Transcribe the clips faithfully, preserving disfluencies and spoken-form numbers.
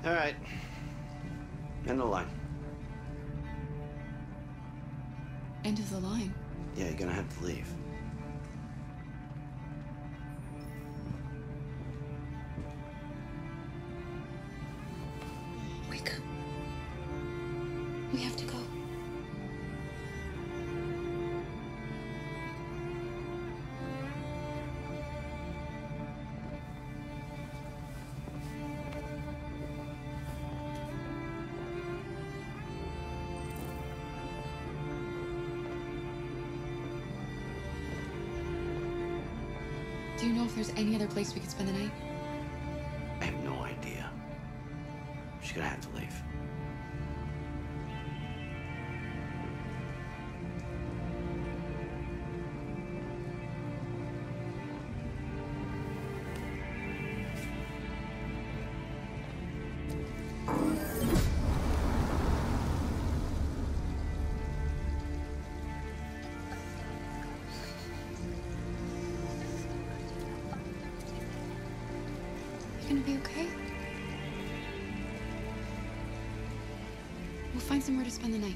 All right. End the line. End of the line. Yeah, you're gonna have to leave. Wake up. We have to go. Do you know if there's any other place we could spend the night? I have no idea. She's gonna have to leave. You gonna be okay? We'll find somewhere to spend the night.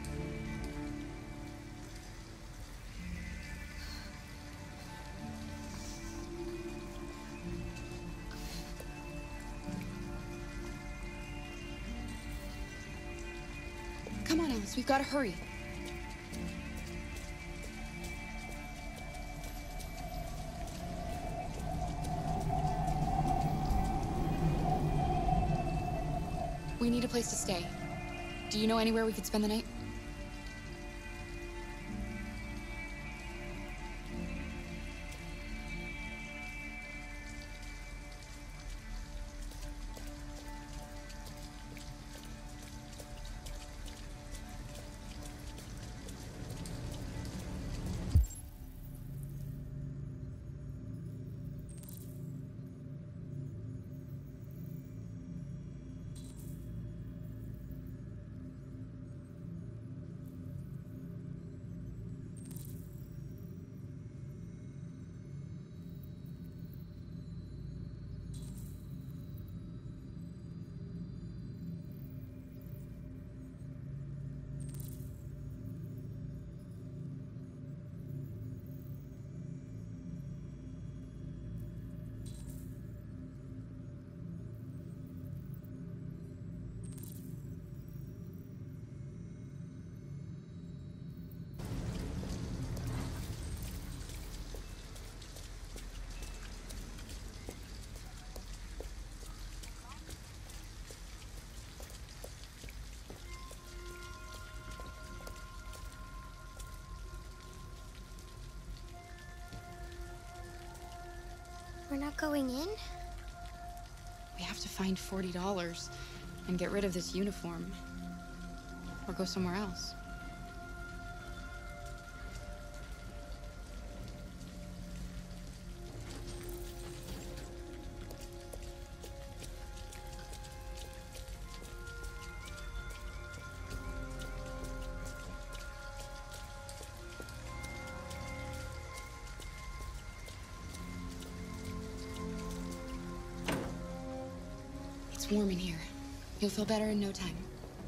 Come on, Alice, we've gotta hurry. We need a place to stay. Do you know anywhere we could spend the night? We're not going in? We have to find forty dollars and get rid of this uniform. Or go somewhere else. It's warm in here. You'll feel better in no time.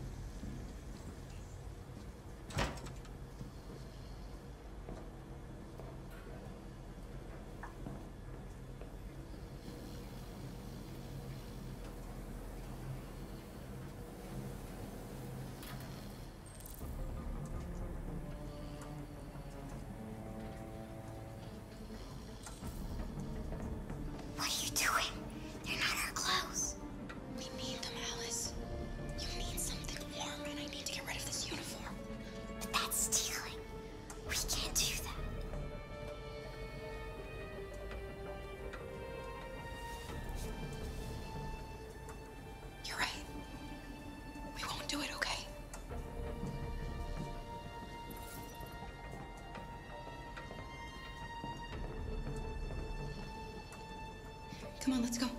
What are you doing? They're not our clothes. We need them, Alice. You need something warm, and I need to get rid of this uniform. But that's stealing. We can't do that. You're right. We won't do it, okay? Come on, let's go.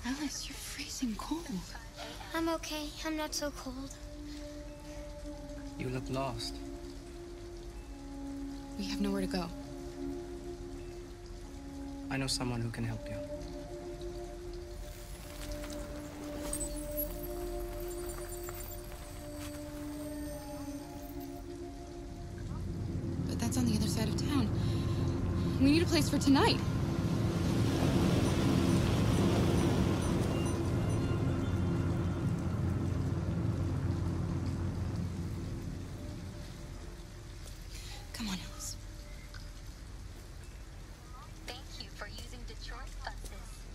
Alice, you're freezing cold. I'm okay. I'm not so cold. You look lost. We have nowhere to go. I know someone who can help you. But that's on the other side of town. We need a place for tonight. Come on, Alice. Thank you for using Detroit buses.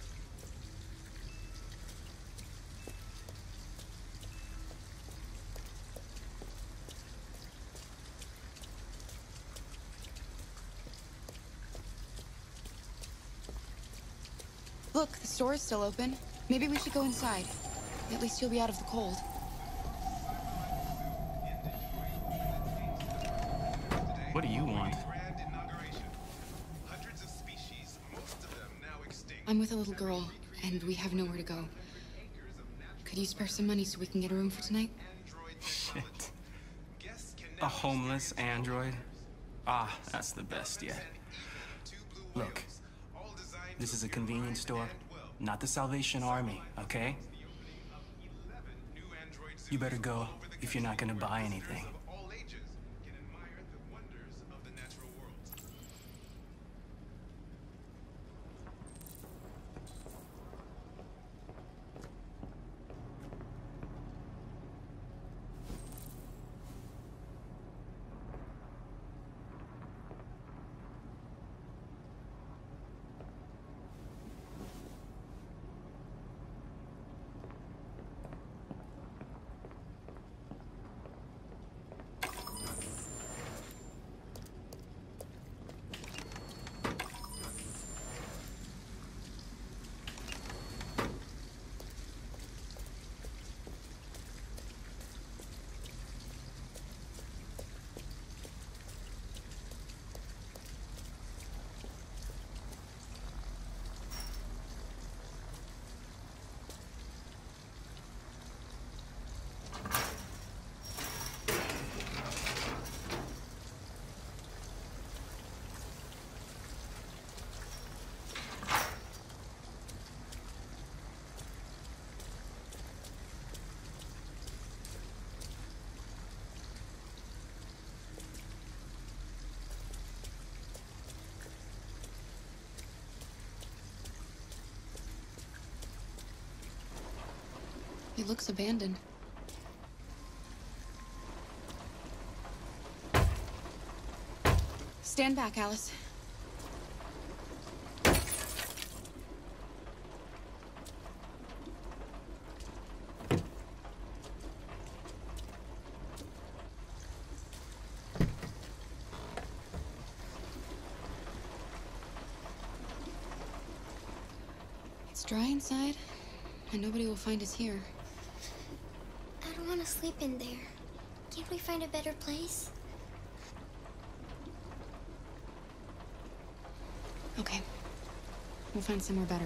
Look, the store is still open. Maybe we should go inside. At least you'll be out of the cold. What do you want? I'm with a little girl, and we have nowhere to go. Could you spare some money so we can get a room for tonight? Shit. A homeless android? Ah, that's the best yet. Look, this is a convenience store, not the Salvation Army, okay? You better go if you're not gonna buy anything. It looks abandoned. Stand back, Alice. It's dry inside, and nobody will find us here. I don't want to sleep in there. Can't we find a better place? Okay. We'll find somewhere better.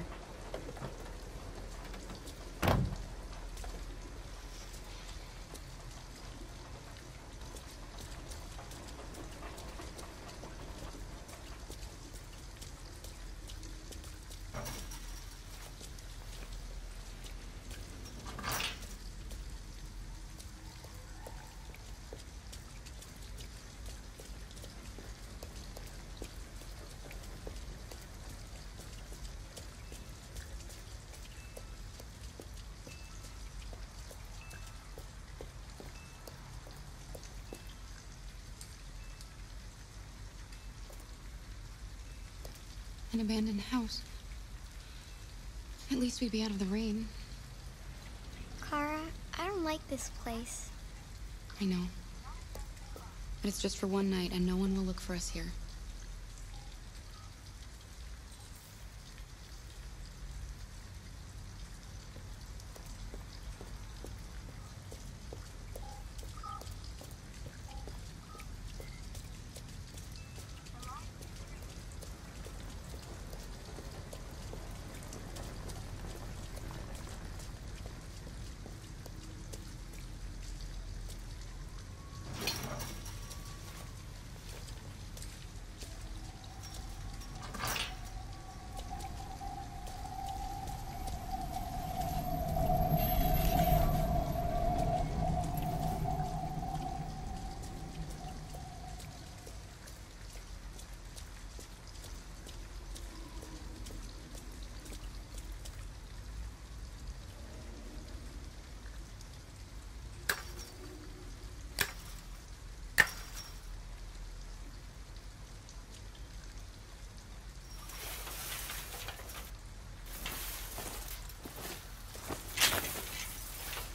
An abandoned house. At least we'd be out of the rain. Kara, I don't like this place. I know. But it's just for one night, and no one will look for us here.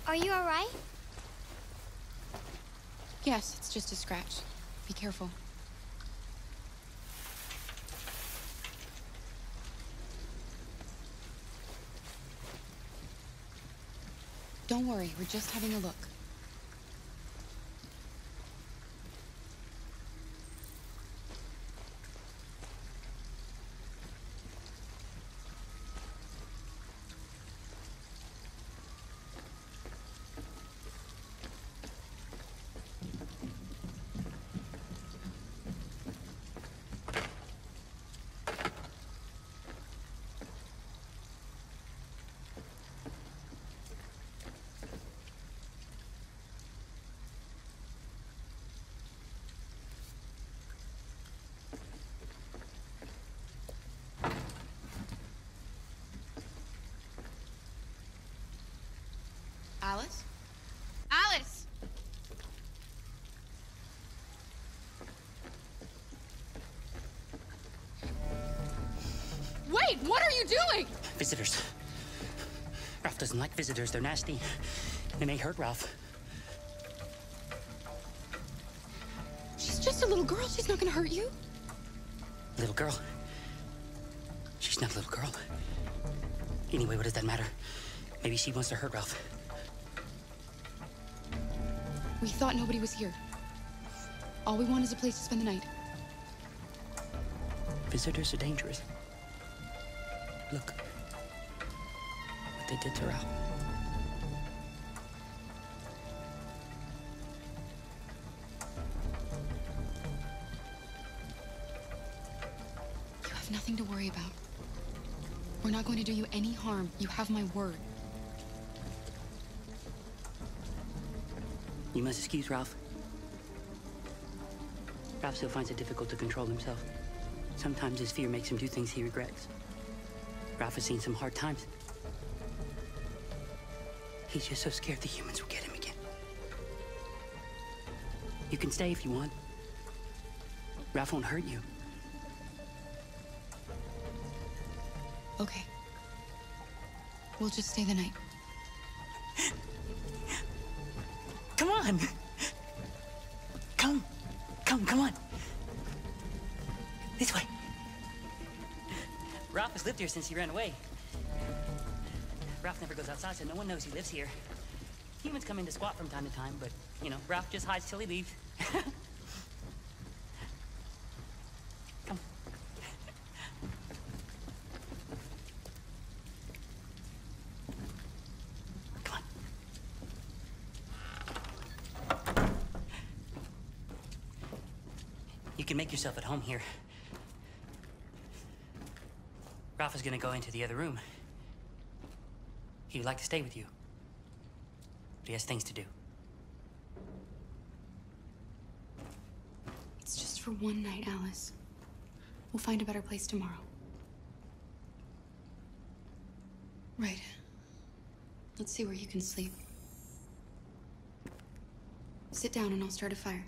Are you alright? Yes, it's just a scratch. Be careful. Don't worry, we're just having a look. Alice? Alice! Wait, what are you doing? Visitors. Ralph doesn't like visitors. They're nasty. They may hurt Ralph. She's just a little girl. She's not gonna hurt you. Little girl? She's not a little girl. Anyway, what does that matter? Maybe she wants to hurt Ralph. We thought nobody was here. All we want is a place to spend the night. Visitors are dangerous. Look. What they did to Ralph. You have nothing to worry about. We're not going to do you any harm. You have my word. You must excuse Ralph. Ralph still finds it difficult to control himself. Sometimes his fear makes him do things he regrets. Ralph has seen some hard times. He's just so scared the humans will get him again. You can stay if you want. Ralph won't hurt you. Okay. We'll just stay the night. Come on! Come! Come, come on! This way. Ralph has lived here since he ran away. Ralph never goes outside, so no one knows he lives here. Humans come in to squat from time to time, but, you know, Ralph just hides till he leaves. Come. Come on. You can make yourself at home here. Ralph is gonna go into the other room. He would like to stay with you. But he has things to do. It's just for one night, Alice. We'll find a better place tomorrow. Right. Let's see where you can sleep. Sit down and I'll start a fire.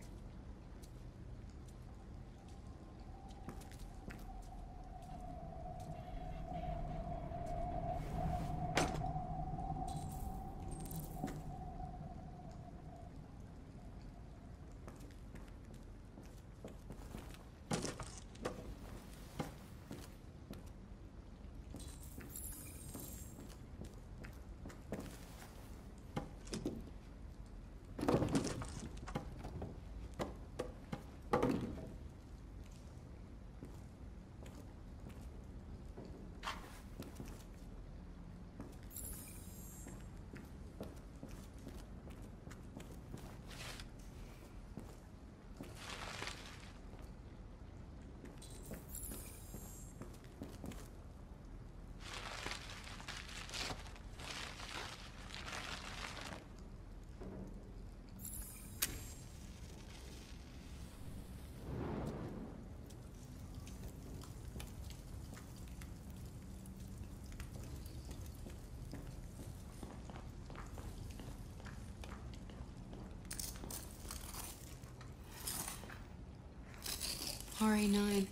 R A nine.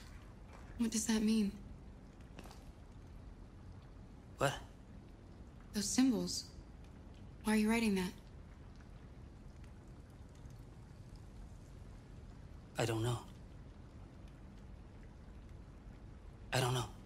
What does that mean? What? Those symbols. Why are you writing that? I don't know. I don't know.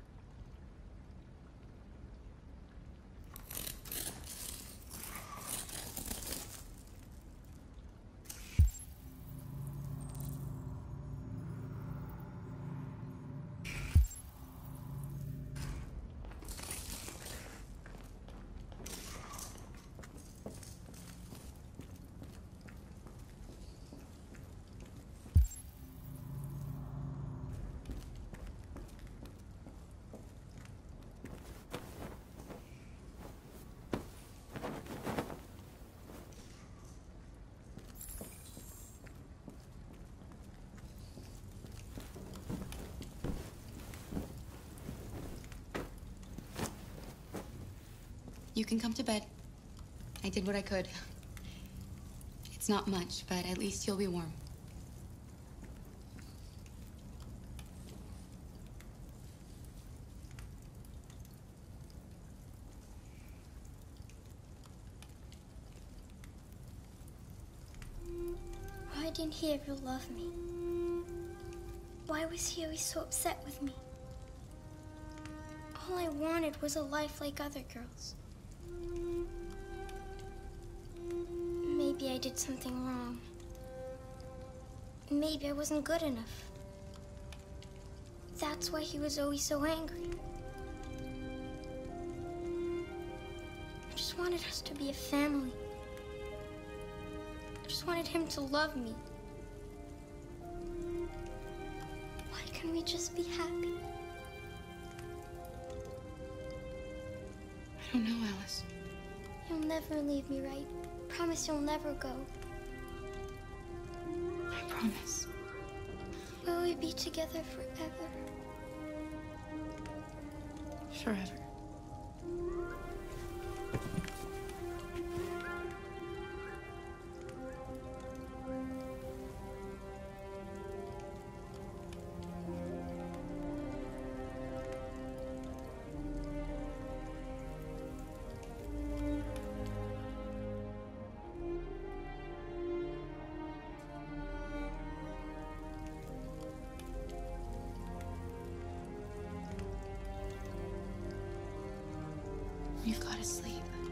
You can come to bed. I did what I could. It's not much, but at least you'll be warm. Why didn't he ever love me? Why was he always so upset with me? All I wanted was a life like other girls. Maybe I did something wrong. Maybe I wasn't good enough. That's why he was always so angry. I just wanted us to be a family. I just wanted him to love me. Why can't we just be happy? I don't know, Alice. You'll never leave me, right? Promise you'll never go. I promise. Will we be together forever? Forever. You've got to sleep.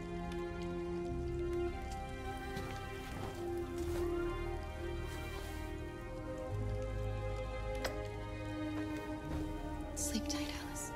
Sleep tight, Alice.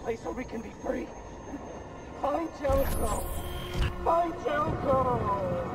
place so we can be free. Find Jericho! Find Jericho!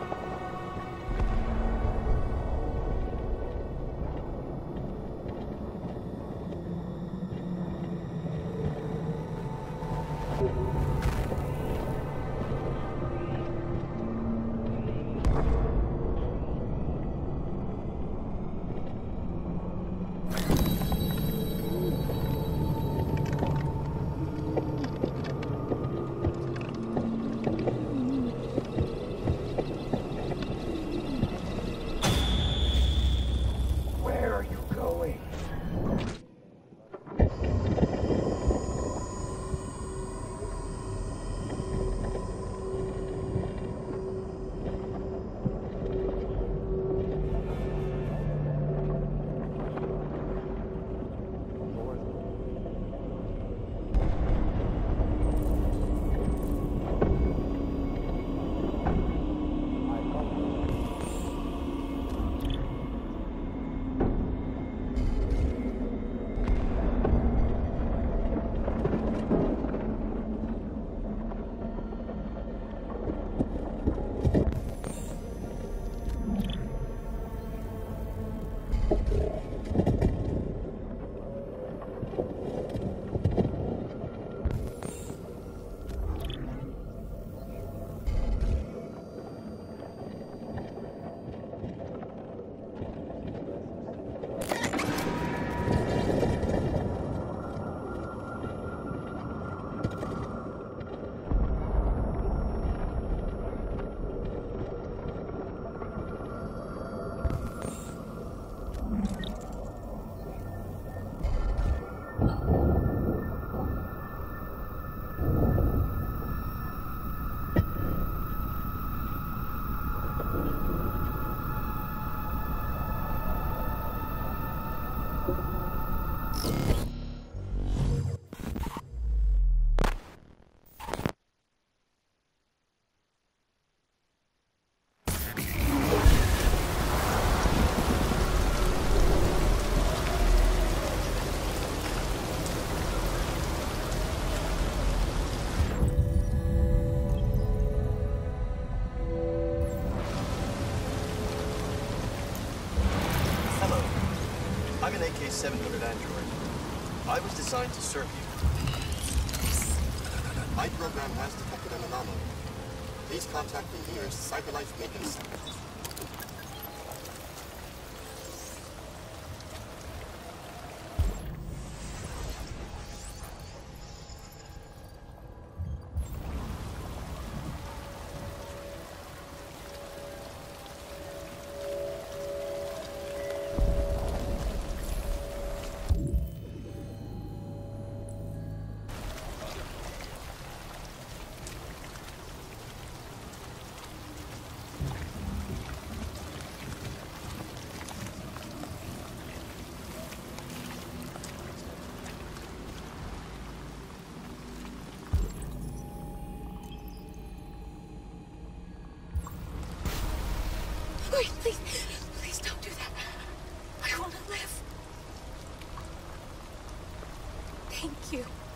I'm an A K seven hundred android. I was designed to serve you. My program has detected an anomaly. Please contact the nearest CyberLife maintenance center. Please, please, please don't do that. I want to live. Thank you.